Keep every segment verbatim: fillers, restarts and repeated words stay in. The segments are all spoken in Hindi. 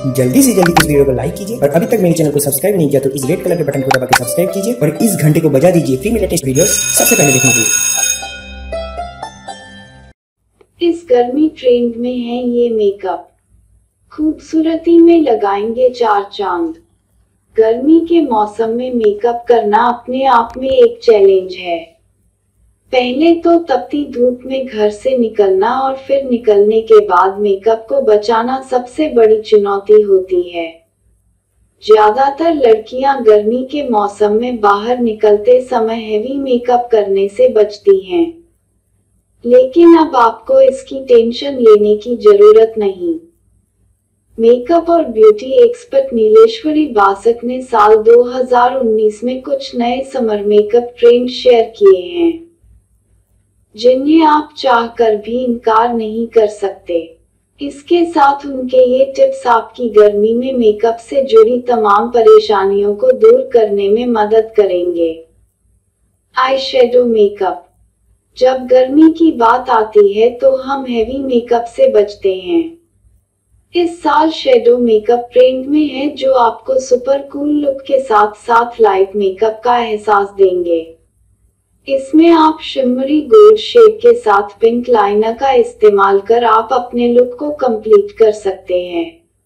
जल्दी से जल्दी इस वीडियो को लाइक कीजिए और अभी तक मेरे चैनल को सब्सक्राइब नहीं किया तो इस रेड कलर के बटन को दबा के सब्सक्राइब कीजिए और इस घंटे को बजा दीजिए फ्री में लेटेस्ट वीडियो सबसे पहले देखने के लिए। इस गर्मी ट्रेंड में है ये मेकअप, खूबसूरती में लगाएंगे चार चांद। गर्मी के मौसम में मेकअप करना अपने आप में एक चैलेंज है। पहले तो तपती धूप में घर से निकलना और फिर निकलने के बाद मेकअप को बचाना सबसे बड़ी चुनौती होती है। ज्यादातर लड़कियां गर्मी के मौसम में बाहर निकलते समय हेवी मेकअप करने से बचती हैं। लेकिन अब आपको इसकी टेंशन लेने की जरूरत नहीं। मेकअप और ब्यूटी एक्सपर्ट नीलेश्वरी बासक ने साल दो हज़ार उन्नीस में कुछ नए समर मेकअप ट्रेंड शेयर किए हैं, जिन्हें आप चाहकर भी इनकार नहीं कर सकते। इसके साथ उनके ये टिप्स आपकी गर्मी में मेकअप से जुड़ी तमाम परेशानियों को दूर करने में मदद करेंगे। Eyeshadow makeup. जब गर्मी की बात आती है तो हम हेवी मेकअप से बचते हैं। इस साल शेडो मेकअप ट्रेंड में है, जो आपको सुपर कूल लुक के साथ साथ लाइट मेकअप का एहसास देंगे। इसमें आप शिमरी गोल्ड शेड के साथ पिंक लाइनर का इस्तेमाल कर आप अपने लुक को कंप्लीट कर सकते हैं।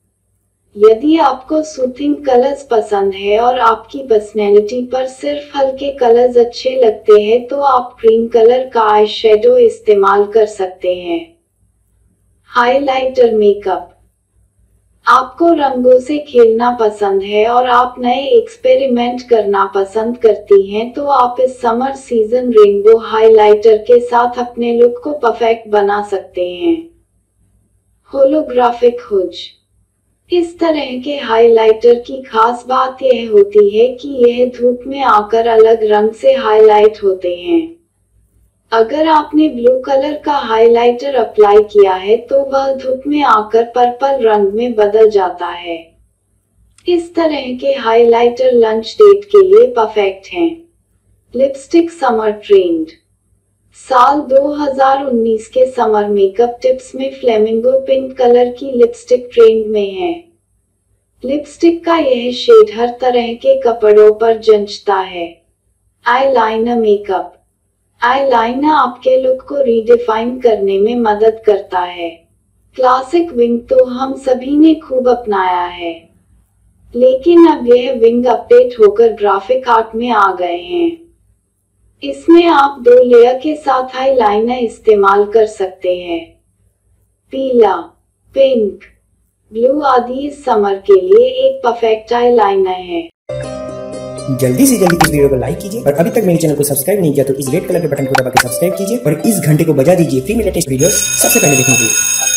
यदि आपको सूथिंग कलर्स पसंद है और आपकी पर्सनैलिटी पर सिर्फ हल्के कलर्स अच्छे लगते हैं तो आप क्रीम कलर का आई शेडो इस्तेमाल कर सकते हैं। Highlighter makeup. आपको रंगों से खेलना पसंद है और आप नए एक्सपेरिमेंट करना पसंद करती हैं तो आप इस समर सीजन रेनबो हाइलाइटर के साथ अपने लुक को परफेक्ट बना सकते हैं। Holographic hues. इस तरह के हाइलाइटर की खास बात यह होती है कि यह धूप में आकर अलग रंग से हाइलाइट होते हैं। अगर आपने ब्लू कलर का हाइलाइटर अप्लाई किया है तो वह धूप में आकर पर्पल रंग में बदल जाता है। इस तरह के हाइलाइटर लंच डेट के लिए परफेक्ट हैं। Lipstick summer trend. साल दो हज़ार उन्नीस के समर मेकअप टिप्स में फ्लेमिंगो पिंक कलर की लिपस्टिक ट्रेंड में है। लिपस्टिक का यह शेड हर तरह के कपड़ों पर जंचता है। Eyeliner makeup. आईलाइनर आपके लुक को रीडिफाइन करने में मदद करता है। क्लासिक विंग तो हम सभी ने खूब अपनाया है, लेकिन अब यह विंग अपडेट होकर ग्राफिक आर्ट में आ गए हैं। इसमें आप दो लेयर के साथ आईलाइनर इस्तेमाल कर सकते हैं। पीला, पिंक, ब्लू आदि इस समर के लिए एक परफेक्ट आईलाइनर है। जल्दी से जल्दी इस वीडियो को लाइक कीजिए और अभी तक मेरे चैनल को सब्सक्राइब नहीं किया तो इस रेड कलर के बटन को दबा के सब्सक्राइब कीजिए और इस घंटे को बजा दीजिए फ्री में लेटेस्ट वीडियो सबसे पहले देखने के लिए।